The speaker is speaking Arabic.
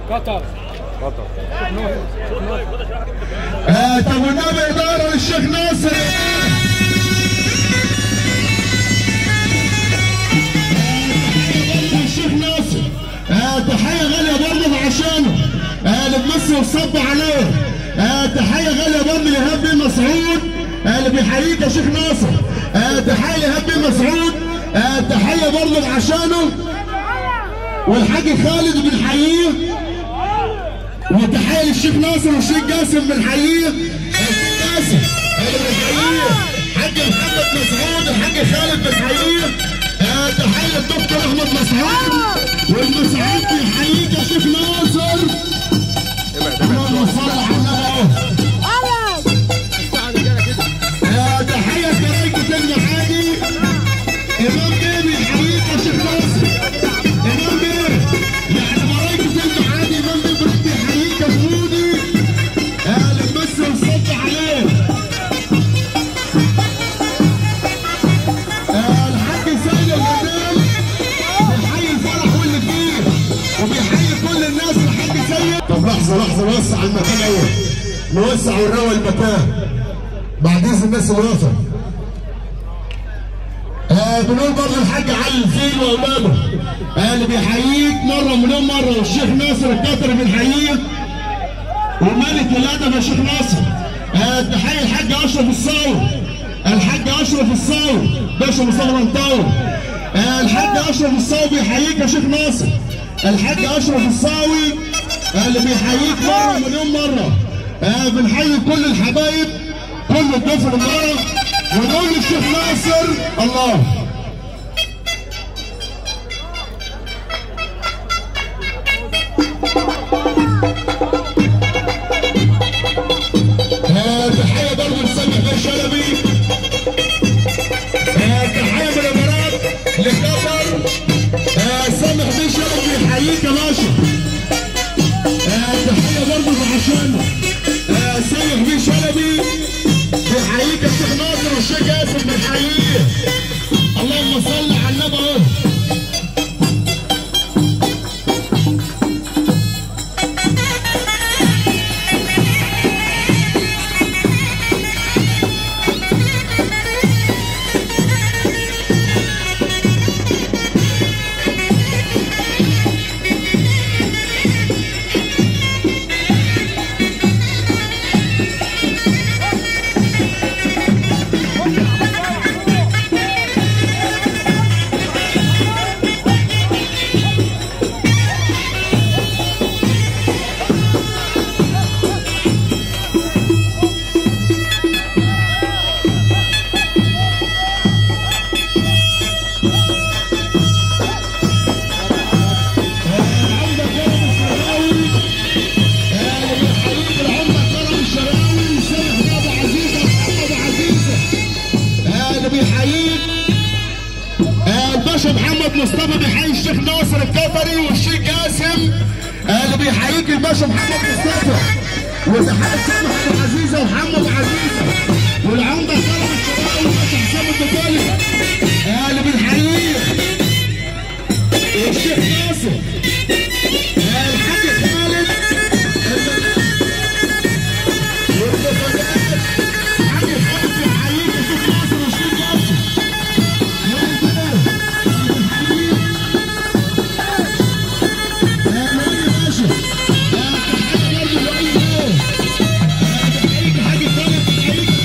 قطر. طب والنبي إدارة للشيخ ناصر. الشيخ ناصر تحية غالية برضه عشانه اللي بمصر وصب عليه. تحية غالية برضه لإيهاب بن مسعود اللي بيحييك يا شيخ ناصر. تحية لإيهاب بن مسعود. تحية برضه عشانه والحاج خالد بنحييه. وتحية للشيخ ناصر والشيخ جاسم بنحييه. الشيخ جاسم اللي بنحييه. حاج محمد مسعود الحاج خالد بنحييه. تحية للدكتور أحمد مسعود والمسعود بيحييك يا شيخ ناصر. اللهم صل على النبي. تحية لكرايكة المحادي. إمام بيه بيحييك يا شيخ ناصر. إمام بيه يعني مرايكة المحادي. إمام بيه بيحييك يا فودي. اللي بمصر وصب عليه. الحاج سيد الغزال بيحيي الفرح واللي فيه وبيحيي كل الناس. الحاج سيد. طب لحظة نوسع المكان أول. نوسع ونروق المكان بعد إذن الناس اللي واقفة. بنقول برضه الحاج علي الفيل واولاده اللي بيحييك مره مليون مره. والشيخ ناصر الكاتر بنحييه وملك الادب يا شيخ ناصر. تحيي الحاج اشرف الصاوي. الحاج اشرف الصاوي باشا مصطفى منطاوي. الحاج اشرف الصاوي بيحييك يا شيخ ناصر. الحاج اشرف الصاوي اللي بيحييك مره مليون مره. بنحيي كل الحبايب كل الضيوف اللي ورا ونقول للشيخ ناصر الله. تحية برضه لسامح بيه شلبي. تحية من الامارات لقطر. سامح بيه شلبي بيحييك يا باشا. تحية برضه عشانه. سامح بيه شلبي بيحييك يا شيخ ناصر والشيخ جاسم بيحييه. اللهم صل على النبي اهو. الباشا محمد مصطفى بيحيي الشيخ ناصر الكفري والشيخ جاسم اللي بيحييك الباشا محمد مصطفى. وتحية سامح ابو عزيزه وحمد ابو عزيزه والعمده سلام الشراوي والباشا حسام الدجالي اللي بنحييه. الشيخ ناصر